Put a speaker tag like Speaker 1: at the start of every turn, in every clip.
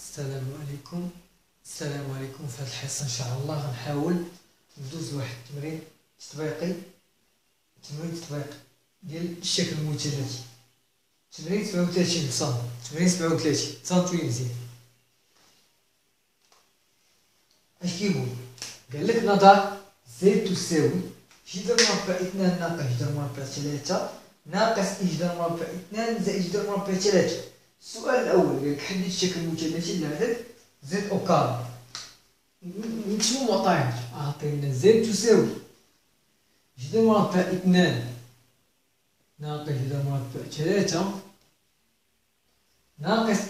Speaker 1: السلام عليكم. في هذه الحصة إن شاء الله غنحاول ندوز واحد التمرين تطبيقي ديال الشكل المثلثي. تمرين 37 صام. تمرين 37 تصنتوي مزيان. اش كيقول؟ قال لك نضع زد تساوي جذر مربع 2 ناقص جذر مربع 3 ناقص جذر مربع 2 زائد جذر مربع 3. السؤال الاول قال لك حدد الشكل المثلثي لعدد زد او كار. نكتبو معطيات. عطينا زد تساوي جذر مربع 2 ناقص جذر مربع 3 ناقص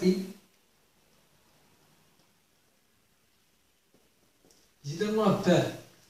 Speaker 1: جذر مربع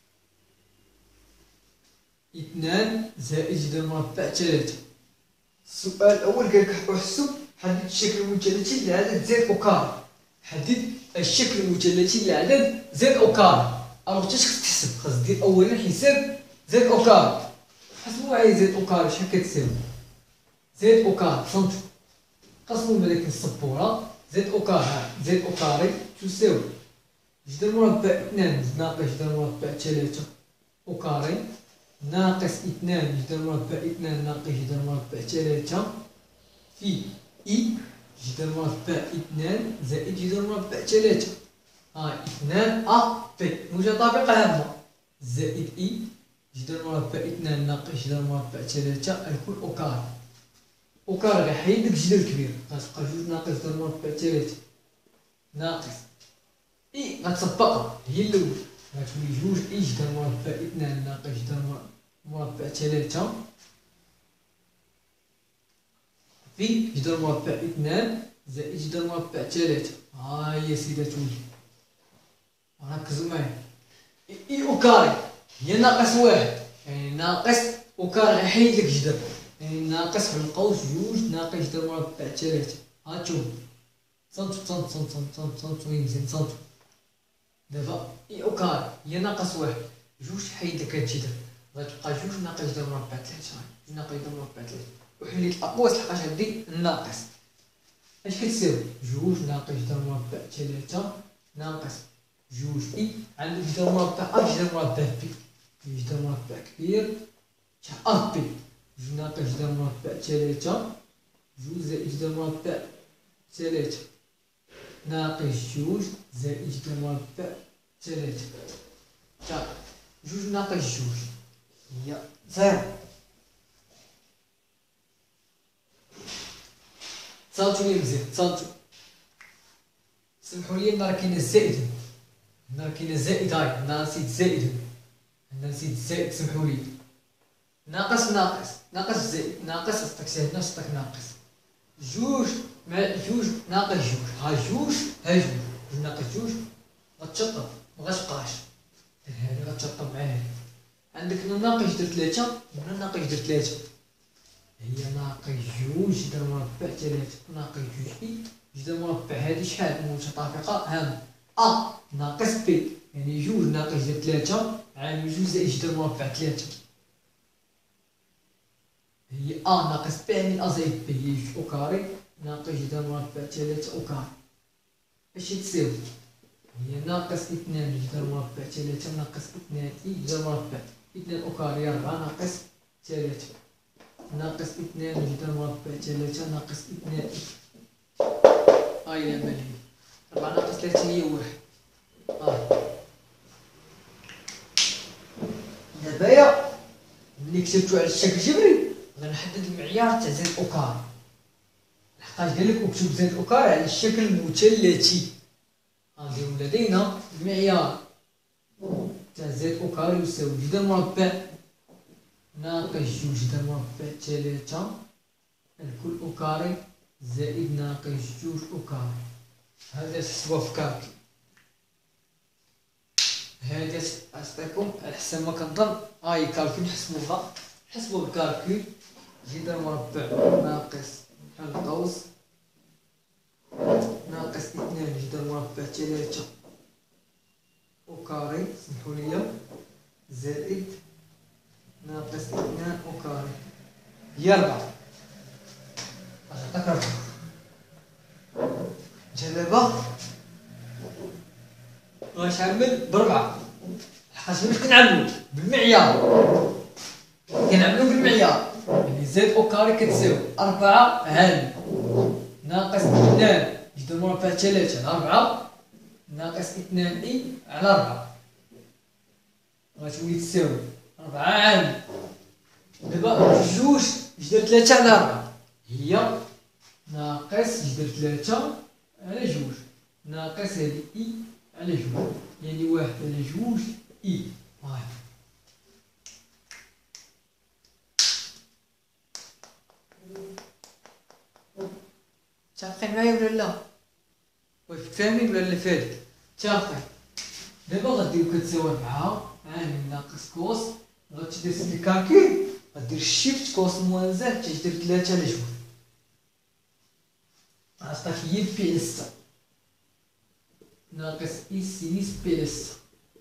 Speaker 1: 2 زائد جذر مربع 3. السؤال الأول قال لك احسب حدد الشكل المثلثي لعدد زد أو كار. حدد الشكل المثلثي لعدد زد أو كار. ألوغ تا خصك تحسب، خاص دير أولا حساب زد أو كار. حسبوا معايا زد أو كار شحال كتساوي. زد أو كار فهمتو، قسموا بهذيك السبورة. زد أو كار زد أو كاري تساوي جذر مربع 2 ناقص جذر مربع 3 أو كاري ناقص 2 جذر مربع 2 ناقص جذر مربع 3 في جذر مربع 2 زائد جذر مربع 3. 2 بي موجة طابقة هامة زائد جذر مربع 2 ناقص جذر مربع 3 الكل أو كاري. أو كاري غيحيد داك الجذر الكبير غتبقى 2 ناقص جذر مربع 3 ناقص غتطبقها هي الأولى غتولي 2 جذر مربع 2 ناقص جذر مربع 3 في جذر مربع 2 زائد جذر مربع 3. ها هي سيدي تولي. ركزوا معايا. أو كاري هي ناقص 1 يعني ناقص أو كاري غيحيد لك جذر يعني ناقص في القوس 2 ناقص جذر مربع 3. هاتشوف صنتو مزيان صنتو. دابا أو كاري هي ناقص 1 2 حيد لك هاد الجذر غتبقى 2 ناقص جذر مربع 3 2 ناقص جذر مربع 3 وحليت الأقواس لحقاش عندي الناقص. اش كتساوي 2 ناقص جذر مربع 3 ناقص 2 عندك جذر مربع جذر مربع بي جذر مربع كبير شحال بي 2 ناقص جذر مربع 3 2 زائد جذر مربع 3 ناقص 2 زائد جذر مربع 3. 2 ناقص 2 هي 0. تصاوبتو لي مزيان تصاوبتو. سمحوا لي هنا راه كاينه الزائد هنا راه كاينه زائد. هاي هنا نسيت زائد هنا نسيت الزائد سمحوا لي. ناقص ناقص زائد ناقص خصك تحسب هنا خصك ناقص 2 مع 2 ناقص 2 ها 2 ناقص 2 غتشطب مغتبقاش هادي غتشطب مع هادي. عندك هنا ناقص جذر 3 هنا ناقص جذر 3 هي ناقص 2 جذر مربع 3 ناقص 2 جذر مربع هادي شحال متطابقة هامة ناقص بي يعني 2 ناقص جذر 3 عامل 2 زائد جذر مربع 3 هي ناقص بي يعني زائد بي هي 2 أو كاري ناقص جذر مربع 3 أو كاري. اش تساوي هي ناقص 2 جذر مربع 3 ناقص 2 جذر مربع 2 أو كاري 4 ناقص 3 ناقص 2 جذر مربع 3 ناقص 2 هاي العملية 4 ناقص 3 هي 1. دابا ملي كتبتو على الشكل الجبري غنحدد المعيار تاع زد أو كار لحقاش قالك اكتب زد أو كار على الشكل المثلثي. غنديرو لدينا المعيار تاع زد أو كار يساوي جذر مربع ناقص 2 جذر مربع 3 الكل أو كاري زائد ناقص 2 أو كاري. هذا تحسبوها في كالكي. هذا عطيكم على حسب ما كنظن هاي كالكي نحسبوها. حسبوا بالكالكي جذر مربع ناقص القوس ناقص 2 جذر مربع 3 أو كاري سمحوا لي زائد ناقص 2 أو كاري هي 4. عطاك 4. جا دابا شامل بربعة لحقاش ملي كنعملو بالمعيار يعني زد او كاري كتساوي 4 على ناقص 2 يضربون فيها 3 على 4 ناقص 2 اي على 4 غتولي تساوي 4 على دابا جوج جدر 3 على 4 هي ناقص جدر 3 على جوج ناقص هادي اي على جوج يعني 1 على جوج اي هاي متفقين معايا ولا لا؟ واش فاهمين ولا فاتك؟ متفقين. دابا غدير كتساوي 4 عامل ناقص كوس غتدير سيدي كالكول غدير شيفت كوس موان زد تدير 3 على جوج عطاك هي بي على 6 ناقص اي سينيس بي على 6.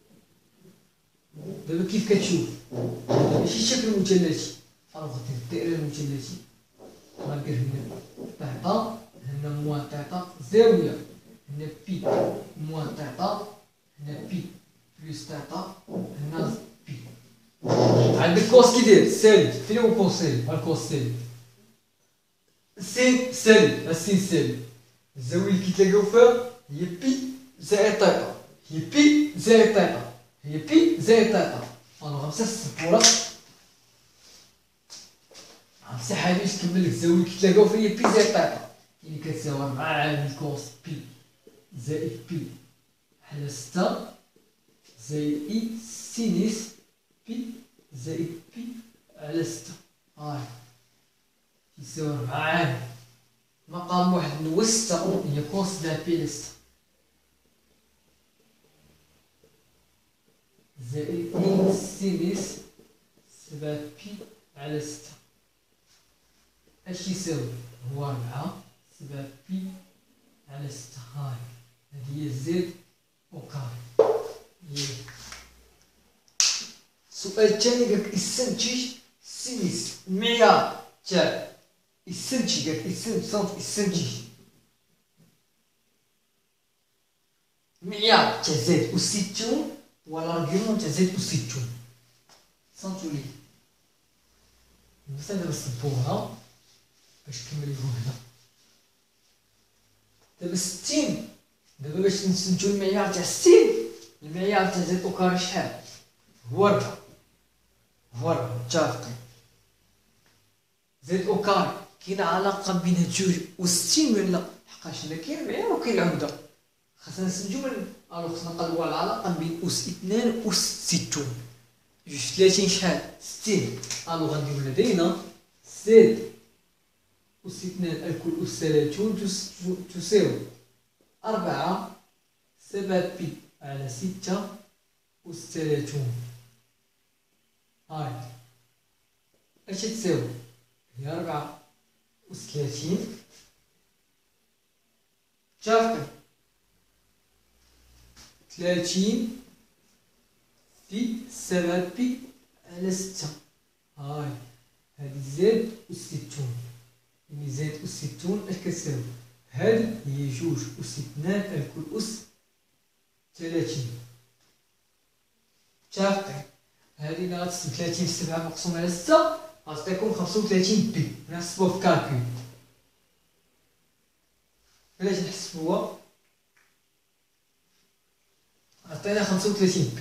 Speaker 1: دابا كيف كتشوف هذا ماشي الشكل مثلثي غادي الدائره المثلثيه غندير هنا طيطا هنا موان طيطا زاويه هنا بي موان طيطا هنا بي بلس طيطا هنا بي. عندك كوس كي داير سالب فين هو كوس سالب؟ ها الكوس سالب السين سالب السين سالب الزاويه اللي كيتلاقاو فيها هي بي زائد طيطا هي بي زائد طيطا هي بي زائد طيطا. الوغ غنمسح السبوره غنمسح هادي باش نكمل لك الزاويه اللي كيتلاقاو فيها هي بي زائد طيطا يعني كتساوي 4 على كوس بي زائد بي على 6 زائد اي سينيس بي زائد بي على 6 هاي يساوي 4 عامل مقام واحد هو 6 هي كوس ديال بي على 6 زائد اي سينيس 7 بي على 6 اش يساوي هو 4 7 بي على 6 هاي هذه هي زد او كاري. السؤال الثاني قالك استنتج سينيس المعيار تاع استنتج قالك استنتج المعيار تاع زد وستون والارجيومون تاع زد وستون صنتو لي مثلا دابا السبوره باش نكمل لكم هنا دابا 60 دابا باش نستنتجو المعيار تاع 60 المعيار تاع زد او كاري شحال هو 4 هو 4 متفقين. زد او كاري كاينه علاقه بين هاد جوج و 60 ولا لا؟ لحقاش هنا كاين المعيار وكاين العمده خاصنا نستنتجو من خاصنا نقلبو على العلاقه بين أس 2 و أس 60 جوج 30 شحال 60 غنديرو لدينا زد أس 2 الكل أس 30 تساوي 4 7 بي على 6 أس 30 هاي اش تساوي هي 4 أس 30 متفقين 30 في 7 بي على 6 هاي هادي زد أس 60 يعني زد أس 60 اش كتساوي هادي هي جوج أس 2 الكل أس 30 متفقين. هادي ناقص 30 في 7 مقسوم على 6 غتعطيكم 35 بي نحسبوها في كالكول علاش نحسبوها عطينا 35 بي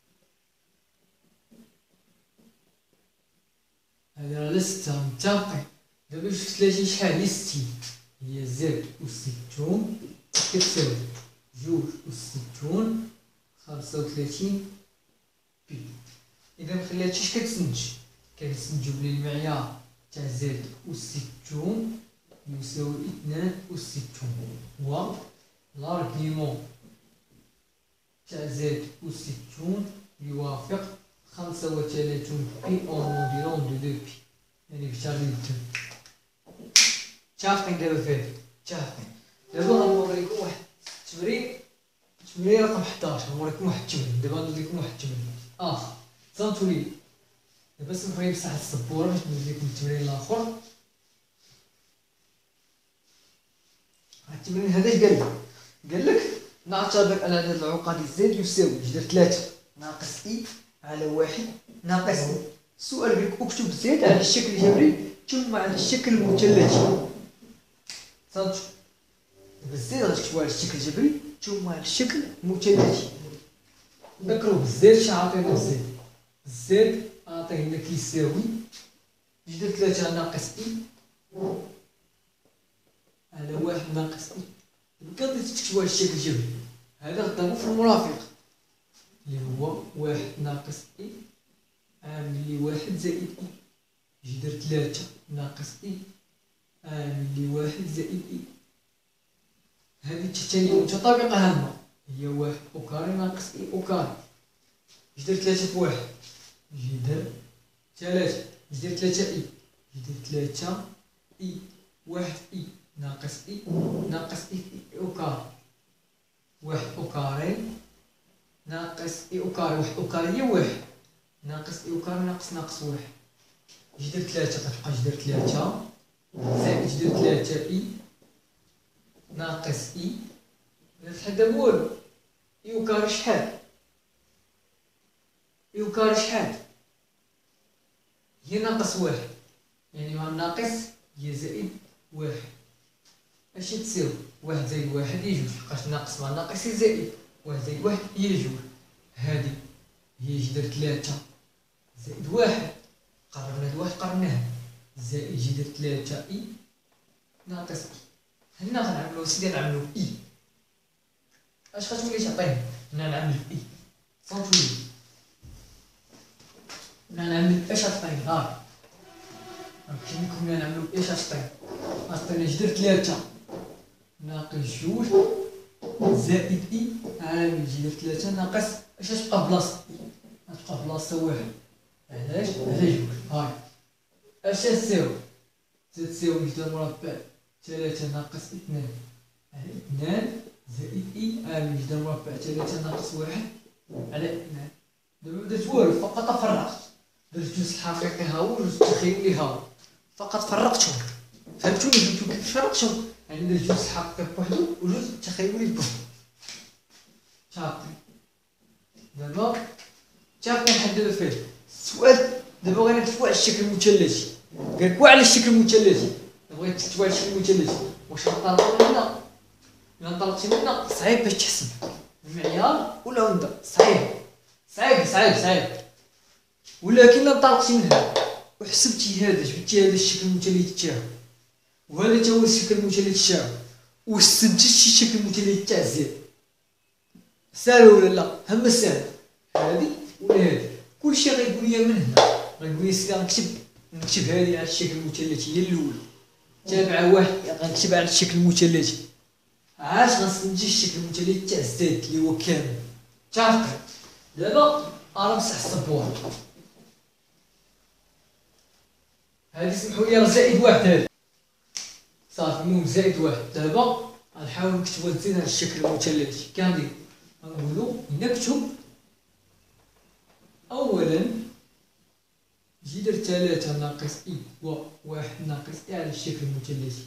Speaker 1: هادي على 6 متفقين. دابا جوج في 30 شحال هي 60 هي زد أس 60 كتساوي جوج أس 60 35 بي. إذا مخلي هادشي اش كتستنتج كنستنتجو بلي المعيار تاع زد أس 60 يساوي 2 أس 60 هو لارغيمون تاع زد أس 60 يوافق 35 بي اون موديلون دو بي يعني بالتالي الدم متفقين. دابا فيه متفقين. دابا غنوريكم واحد التمرين رقم 11 غنوريكم واحد التمرين دابا غندير واحد التمرين اخر صنتو لي دابا سمحوا لي بصح السبوره باش ندير لكم التمرين الاخر. التمرين هذا اش قال لك نعتبر أن هذه العقدة زد يساوي جذر 3 ناقص إي على 1 ناقص إي. السؤال يقول لك اكتب زد على الشكل الجبري ثم على الشكل المثلثي. صافي بالزد غتكتبو على الشكل الجبري ثم على الشكل المثلثي. نذكروا بالزد شنو عطينا الزد. الزد عطينا كيساوي جذر 3 ناقص إي على 1 ناقص إي. بقى تكتبوا على الشكل الجبري هذا غضربو في المرافق اللي هو 1 ناقص إي عامل لي 1 زائد إي جذر 3 ناقص إي عامل لي 1 زائد إي. هذه الثانية متطابقة هامة هي 1 أوكاري ناقص إي أوكاري جذر 3 في 1 جذر 3 جذر 3 إي جذر 3 إي 1 إي ناقص إي ناقص إي في أوكاري 1 أوكاري ناقص إي أوكاري 1 أوكاري هي 1 ناقص إي أوكاري ناقص 1 جذر 3 غتبقى جذر 3 زائد جذر 3 إي ناقص إي نتحدى والو إي أوكاري شحال إي أوكاري شحال هي ناقص 1 يعني مع الناقص هي زائد 1 اش تساوي 1 زائد 1 هي 2 لحقاش ناقص مع ناقص زائد 1 زائد 1 هي 2. هذه هي جذر 3 زائد 1 قربنا هاد 1 قربناه زائد جذر 3 إي ناقص إي. هنا غنعملو سيدي نعملو إي اش غتولي تعطينا هنا نعمل إي صافي هنا نعمل اش غتعطينا ها كيما كنا نعملو اش غتعطينا غتعطينا جذر 3 ناقص 2 زائد إي عامل جذر 3 ناقص اش غتبقى بلاصة إي غتبقى بلاصة 1 علاش على 2 هاي اش تساوي تساوي جذر مربع 3 ناقص 2 على 2 زائد إي عامل جذر مربع 3 ناقص 1 على 2. دابا درت والو فقط فرقت درت الجزء الحقيقي ها هو والجزء التخيلي ها هو فقط فرقتهم. فهمتوني كيف فرقتهم يعني درت الجزء الحقيقي بوحدو والجزء التخيلي بوحدو. صافي دابا تا كنحددو فيه السؤال. دابا بغينا نكتبو على الشكل المثلثي قالك على الشكل المثلثي بغيت تكتبو على الشكل المثلثي واش نطلقو من هنا إلا انطلقتي من هنا صعيب باش تحسب المعيار ولا وندا صعيب ولكن الا انطلقتي من هنا وحسبتي هذا جبتي هذا الشكل المثلثي تاعو وهذا تا هو الشكل المثلثي تاعو واستنتجتي الشكل المثلثي تاع زد سهل ولا لا؟ هم سهل هذه ولا هذه كلشي غيقول لي من هنا غيقول لي سيدي نكتب هذه على الشكل المثلثي هي الاولى تابعه واحد غنكتب على الشكل المثلثي عاش غنستنتج الشكل المثلثي تاع زد اللي هو كامل تعرف. دابا انا مسح السبوره هذه سمحوا لي راه زائد 1 هذا صافي المهم زائد 1. دابا غنحاول نكتبو زيد على الشكل المثلثي كندير غنقولو نكتب اولا جذر 3 ناقص إي و 1 ناقص إي على الشكل المثلثي.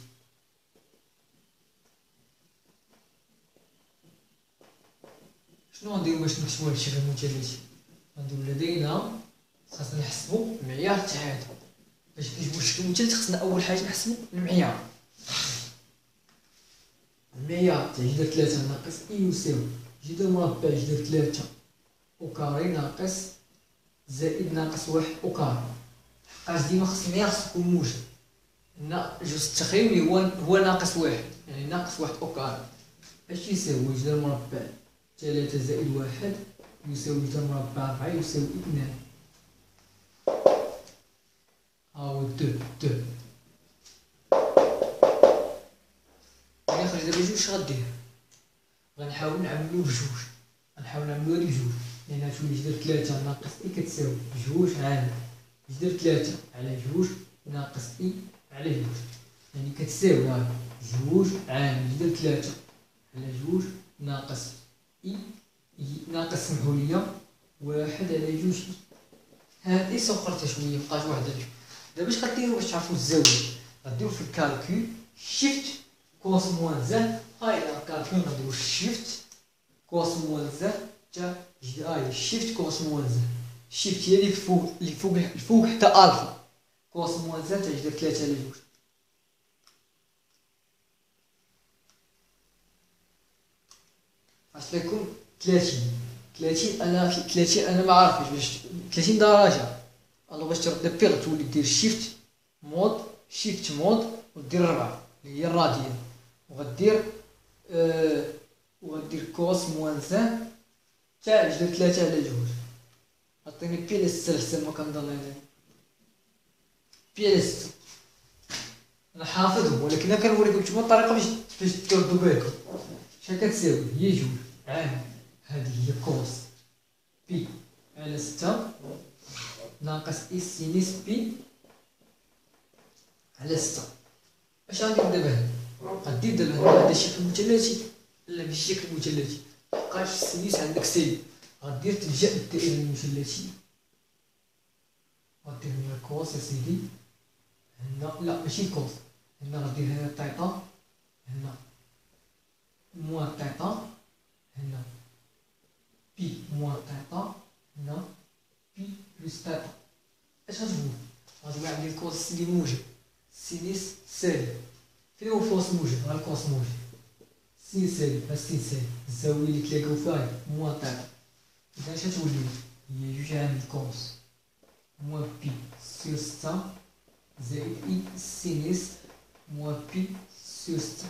Speaker 1: شنو غنديرو باش نكتبو هاد الشكل المثلثي؟ غنديرو لدينا خاصنا نحسبو المعيار تاع هذا. باش نكتبو الشكل المثلثي خاصنا اول حاجه نحسبو المعيار. المعيار تاع جذر 3 ناقص إي يساوي جذر مربع جذر 3 أوكاري ناقص زائد ناقص 1 أوكاري. حقاش ديما خص المعيار خص يكون موجب. هنا الجزء التخيلي هو ناقص 1 يعني ناقص 1 أوكاري. اش يساوي جذر مربع 3 زائد 1 يساوي جذر مربع 4 يساوي 2. هاهو 2 يعني خرج دابا جوج غدير غنحاول نعملو بجوج غنحاول نعملو هادي بجوج لأن تولي جذر 3 ناقص إي كتساوي جوج عامل جذر 3 على جوج ناقص إي على جوج يعني كتساوي هاي جوج عامل جذر 3 على جوج ناقص إي ناقص سمحوليا 1 على جوج إي. هاد إي سوقرتها شوية بقات 1 على جوج. دابا اش غديرو باش تعرفو الزاوية؟ غديرو في الكالكول شيفت كوس موان زد هاي الكالكول غنديرو شيفت كوس موان زد تا جي شيفت كوس موان زد. شيفت هي اللي فوق الفوق حتى الفا. كوس موان زد تجدر 3 على 2. اش يكون 30 انا ما عارفش باش 30 درجه. الله باش ترد بيغ تولي دير شيفت مود ودير 4 اللي هي الراديان، وغدير كوس موان زد تاع جدر 3 على 2. عطيني بيل السلسل ما كنضل انا بيل. انا حافظهم ولكن انا كنوريكم نتوما الطريقه باش تردوا بالكم. شحال كتساوي؟ هي 2 عامل هذه هي كوس بي على 6 ناقص اي سينيس بي على 6. اش غندير دابا؟ غدير دابا هذا الشكل مثلثي، لا ماشي شكل مثلثي، مابقاش السينيس عندك سالب، غدير تلجأ للدائره المثلثيه. غدير هنا كوس اسيدي هنا، لا ماشي كوس، هنا غدير هنا تيتا، هنا موان تيتا، هنا بي موان تيتا، هنا بي بلس تيتا. اش غتقول؟ غتقول عندي الكوس اللي موجب، سينيس سالب. فين هو فوس موجب؟ ها الكوس موجب، سين سالب، ها سين سالب، الزاويه اللي تلاقاو فيها موان تيتا. اذا اش غتولي؟ هي 2 عامل كوس موان بي سير 6 زائد اي سينيس موان بي سير 6.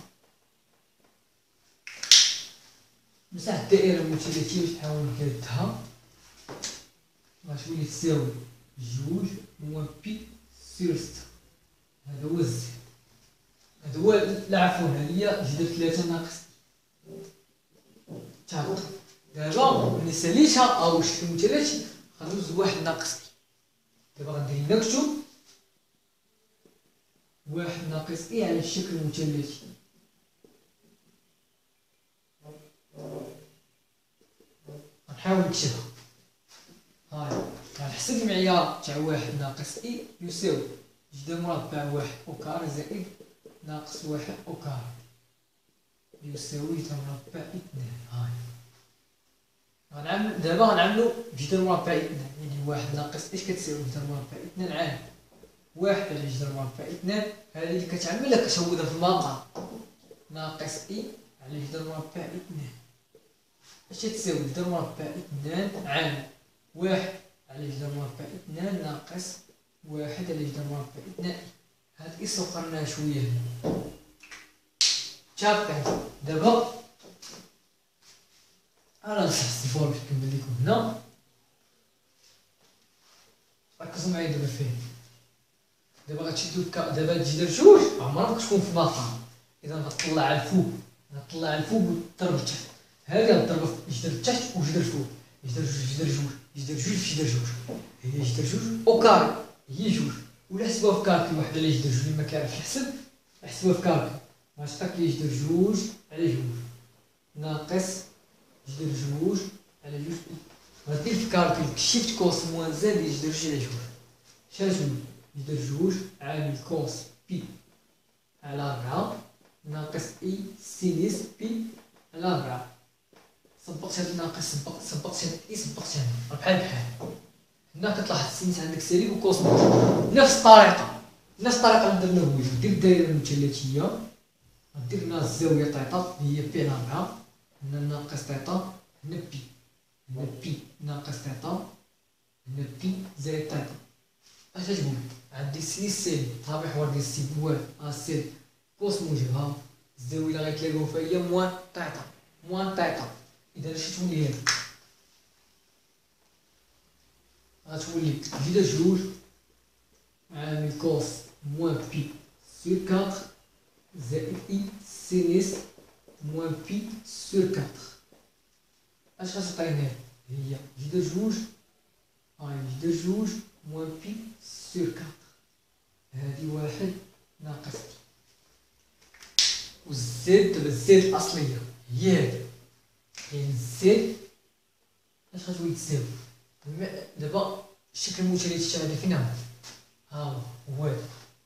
Speaker 1: مسح الدائرة المثلثية باش نحاول نكادها، غتولي تساوي 2 موان بي سير 6. هذا هو الزد، هذا هو لا عفوا هي جذر 3 ناقص. تعرف دابا ملي ساليتها او شكل مثلثي غندوز 1 ناقص. دابا غندير نكتب 1 ناقص اي على الشكل المثلثي. غنحاول نكتبها. هاي غنحسب المعيار تاع 1 ناقص اي يساوي جذر مربع 1 او كار زائد ناقص 1 او كار يساوي جذر مربع 2. هاي غنعمل دابا غنعملو جذر مربع 2، يعني 1 ناقص ايش كتساوي جذر مربع 2 عام 1 على جذر مربع 2. هذه اللي كتعملها كتعوضها في المقام ناقص اي على جذر مربع 2. اش تساوي؟ جذر مربع 2 عام 1 على جذر مربع 2 ناقص 1 على جذر مربع 2. هاد اي سوقرناها شويه شاطين. دابا انا نصح الصفور باش نكمل لكم هنا. ركزوا معايا دابا فين. دابا غتشدو دابا الجذر 2 عمرها كتكون في مقام، اذا غتطلع على الفوق، غتطلع على الفوق وتضرب لتحت. هذه غتضرب في جذر التحت وجذر الفوق، جذر 2 في جذر 2 هي جذر 2 او كاري هي 2. ولا حسبوها في كالكي واحد على جذر 2 اللي ما كيعرفش يحسب حسبوها في كالكي غتعطيك لي جذر 2 على 2 ناقص جذر 2 على 2. غدير في كالكي شيفت كوس موان زد جذر 2 على 2. شحال تولي؟ جذر 2 عامل كوس بي على 4 ناقص اي سينيس بي على 4. صبقت هاد الناقص صبقت هاد اي صبقت هاد بحال هنا كتلاحظ السينيس عندك سالب وكوس موجب. نفس الطريقه اللي درنا هو دير الدائره المثلثيه، غدير هنا الزاويه تيتا هي بي على 4، هنا ناقص تيتا، هنا بي ناقص تيتا، هنا بي زائد تيتا. اش تقول؟ عندي سينيس سالب طابع حوار ديال السالب هو السالب كوس موجب. ها الزاويه اللي غيتلاقاو فيها هي موان تيتا. اذا اش تولي هنا؟ غتولي جذر 2 عامل كوس موان بي سور 4 زائد اي سينيس موان بي سور 4. اش غتعطينا؟ هي جذر 2 هاي جذر 2 موان بي سور 4. هادي 1 ناقص بي. والزد دابا الزد الاصليه هي هادي، يعني الزد اش غتولي تساوي؟ دابا الشكل المثلثي تاع هذا فين هو؟ ها هو هذا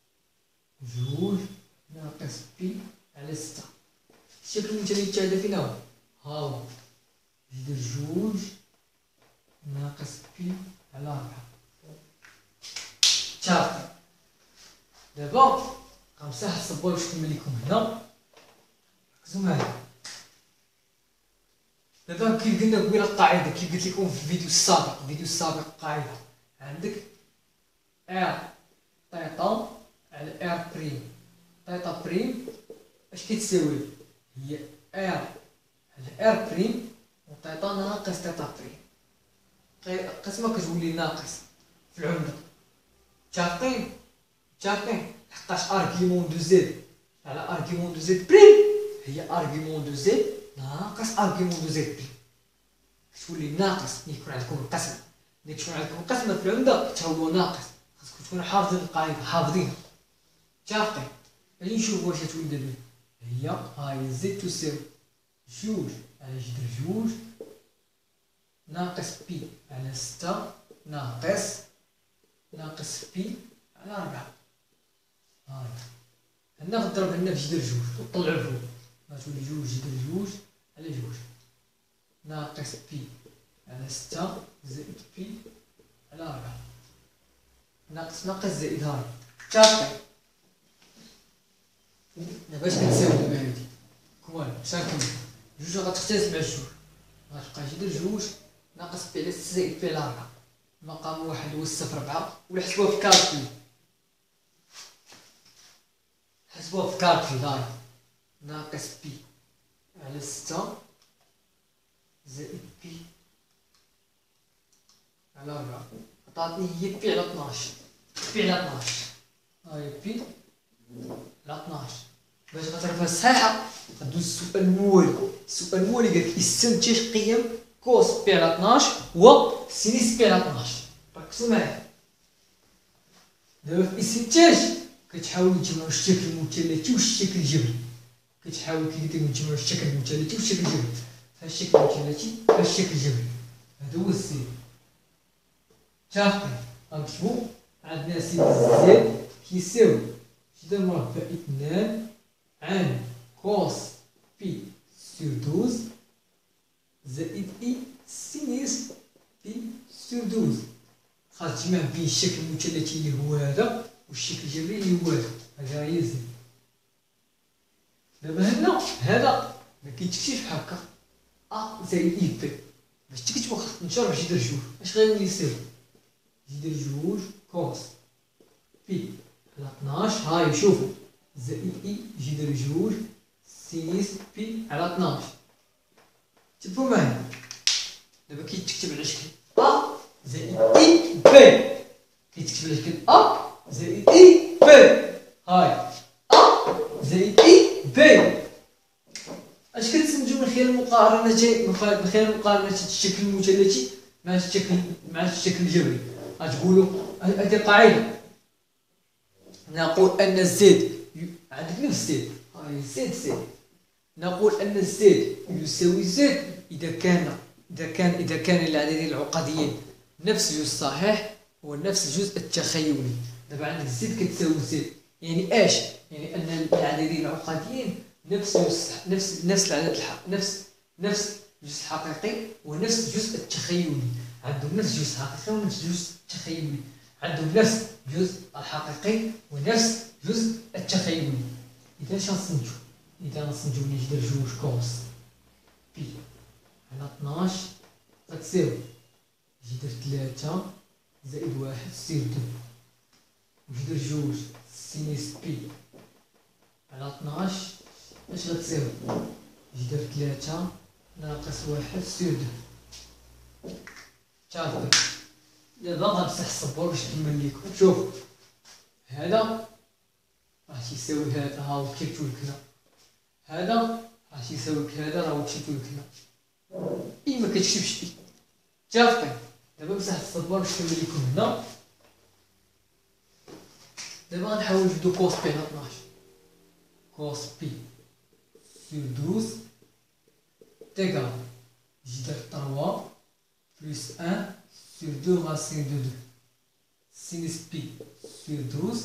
Speaker 1: 2 ناقص بي على 6. الشكل المثلثي تاع هذا فين هو؟ ها هو جذر جوج ناقص بي على 4. تشافي. دابا غنمسح الصبور باش نكمل لكم هنا. ركزوا معايا. دابا كيف قلنا قبيله القاعده، كيف قلت لكم في الفيديو السابق قاعده عندك ار تيتا على ار بريم. تيتا بريم اش كتساوي؟ هي ار على ار بريم وتيتا ناقص تيتا بريم. القسمه كتولي ناقص في العمده. متفقين لحقاش ارغيومون دو زد على ارغيومون دو زد بريم هي ارغيومون دو زد ناقص ارغيومون دو زد بريم، كتولي ناقص. ملي يكون عندكم القسمه، ملي تكون عندكم القسمه في العمده كتهو ناقص، خاصكم تكونوا حافظين القاعده، حافظينها. متفقين. غادي نشوفوا واش تولي دابا. هي هاي زد تساوي جوج على جذر جوج ناقص بي على 6 ناقص بي على 4. هاي هنا غنضرب هنا في جذر جوج وطلعوا الفوق، غتولي جوج جذر جوج على جوج ناقص بي على 6 زائد بي على 4. ناقص زائد هاي. متفقين. دابا اش كتساوي دابا هادي؟ كوان ساكن جوج غتختلف مع جوج، غتبقى جذر جوج ناقص بي على 6 زائد بي على 4. مقام واحد هو 0.4 ولا حسبوها في كالكول. حسبوها في كالكول. هاي ناقص بي على 6 زائد بي على 4 عطاتني هي بي على 12. هاي بي على 12. باش غتعرفها صحيحه غدوز السؤال المولي قالك استنتج قيم كوس بي على 12 و سينيس بي على 12. ركزوا معايا. دابا في الاستنتاج كتحاول تجمعوا الشكل المثلثي والشكل الجبري. كتحاول كيديروا تجمعوا الشكل المثلثي والشكل الجبري. فالشكل المثلثي فالشكل الجبري هذا هو السين. متفقين. غنكتبوا عندنا سين زد كيساوي جذر مربع 2 عن كوس بي سور 12 زائد اي سينيس بي سور 12. خاص تجمع بين الشكل المثلثي اللي هو هذا والشكل الجبري اللي هو هذا هي زد. دابا هنا هذا ما كيتكتبش هكا ا زائد اي بي، باش تكتبو خاصك تنشر في جذر جوج. اش غيولي يساوي؟ جذر جوج كوس بي على 12. هاي شوفوا زائد اي جذر جوج سينيس بي على 12. تبعوا معايا. دابا كيتكتب على شكل ا زائد اي بي، كيتكتب على شكل ا زائد اي بي. هاي ا زائد اي بي. اش كنستنتجو من خلال المقارنه الشكل المثلثي مع الشكل الجبري؟ غتقولوا هذه القاعده، نقول ان الزد عندك نفس زد. هاي زد نقول ان الزد يساوي زد اذا كان العددين العقديين نفس الجزء الصحيح ونفس الجزء التخيلي. دابا عندك زد كتساوي زد، يعني اش؟ يعني ان العددين العقديين نفس العدد نفس الجزء الحقيقي ونفس الجزء التخيلي. عندهم نفس الجزء الحقيقي ونفس الجزء التخيلي. عندهم نفس الجزء الحقيقي ونفس الجزء التخيلي. اذا شنصنتجو؟ اذا نصنتجو لي جذر جوج كوس بي على 12 غتساوي جذر 3 زائد 1 سير 2 وجذر جوج سينيس بي على 12 اش غتساوي؟ جذر 3 ناقص 1 سير 2. تشافوا. دابا غنمسح الصبور باش نكمل لكم. شوف هذا راه تيساوي هذا، ها هو كتبتو لك هنا. هذا راه تيساوي هذا، راه هو كتبتو لك هنا. اي ما كتكتبش اي. متفقين. دابا مسح الصبور باش نكمل لكم هنا. دابا غنحاول نجبدو كوس بي على 12. كوس بي سور 12 تيغال جذر 3 بلس 1 sur 2 racine de 2. Sinus pi sur 12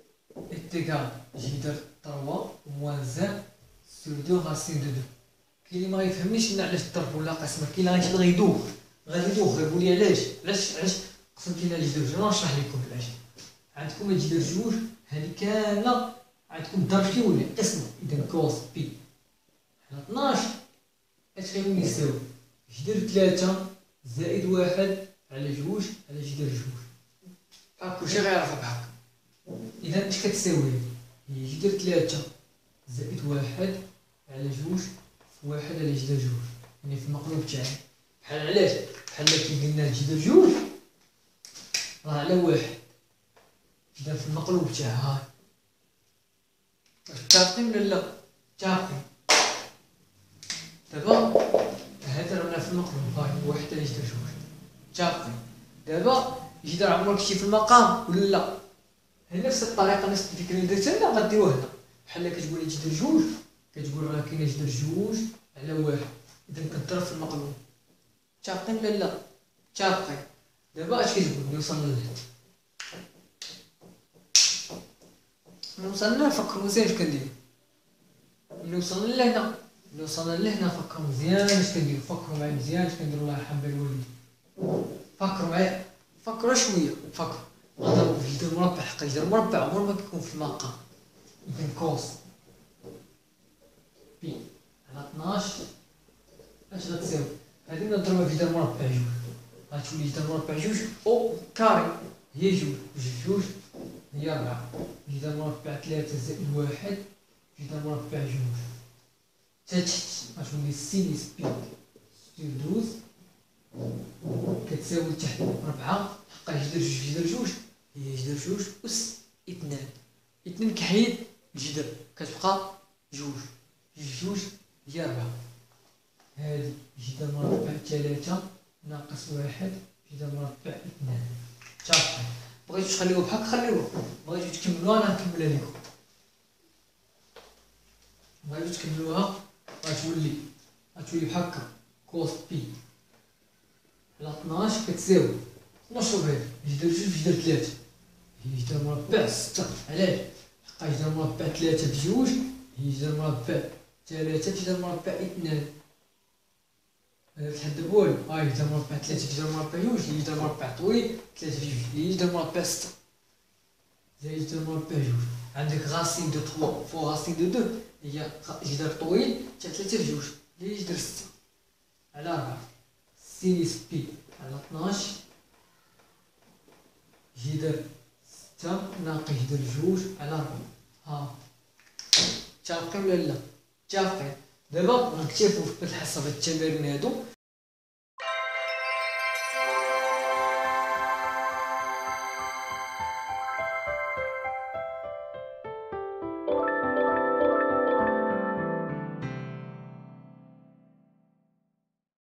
Speaker 1: est égal à jذر 3 moins 1 sur 2 racine de 2. كاين اللي ما غيفهمنيش انا علاش الضرب ولا قسمه، كاين اللي غيمشي غيدوخ غيقول لي علاش قسمت لينا الجدر جوج. انا نشرح لكم علاش. عندكم الجدر جوج هذه كامله عندكم ضرب فيه ولا قسمه، اذا كوس بي على 12 اش غيولي يساوي جدر 3 زائد 1 على جوج على جدر جوج. هاك كلشي غيعرفها بهاك. اذا اش كتساوي؟ هي جدر 3 زائد 1 على جوج في 1 على جدر جوج، يعني في المقلوب تاعي. بحال علاش؟ بحال كي قلنا جدر جوج راه على 1، إذا في المقلوب تاعها. واش متفقين ولا لا؟ متفقين. دابا هذا رانا في المقلوب، هاي 1 على جدر جوج. متفقين. دابا جدر عمرك شتي في المقام ولا لا؟ هي نفس الطريقه، نفس الفكره اللي درتها هنا غديروها هنا. بحال كتقول لي جدر جوج، كتقول راه كاينه جدر جوج على 1، اذا كضرب في المقلوب. متفقين ولا لا؟ متفقين. دابا اش كتقول ملي وصلنا لهنا؟ ملي وصلنا نفكروا مزيان اش كنديروا. ملي وصلنا لهنا فكروا مزيان اش كنديروا، فكروا معايا مزيان اش كنديروا. الله يرحم بالوالدين، فكروا معايا، فكروا شويه، فكروا. نضربوا في جدر مربع، حق جدر مربع عمره ما كيكون في المقام. إذا كوس بي على 12 اش غتساوي؟ هادي نضربها في جدر مربع جوج، غتولي جدر مربع جوج او كاري هي جوج، جوج هي 4. جدر مربع 3 زائد 1 جدر مربع جوج تحت غتولي سينيس بي سير 12 كتساوي تحت 4 حق جدر جوج. جدر جوج هي جدر جوج أس 2 كحيد الجدر كتبقى جوج، جوج هي 4. هادي جدر مربع 3 ناقص 1 جدر مربع 2. متفقين؟ بغيتو تخليوه بحال خليوه، بغيتو تكملوها انا نكملها لكم. بغيتو تكملوها غتولي بحال هكا كوس بي على 12 كتساوي 12 هادي جدر جوج في جدر 3 هي جدر مربع 6. علاش؟ حق جدر مربع 3 بجوج هي جدر مربع 3 في جدر مربع 2. هذا تحدب والو. هاي جدر مربع 3 في جدر مربع جوج هي جدر مربع طويل 3 في جوج هي جدر مربع 6 زائد جدر مربع جوج. عندك غاسين دو 3 فوق غاسين دو 2 هي جدر طويل تاع 3 في جوج هي جدر 6 على 4. سينيس بي على 12 جدر 6 ناقص جدر جوج على 4. ها متفقين ولا لا؟ متفقين. دابا غنكتفوا بالحصه بالتمارين هادو.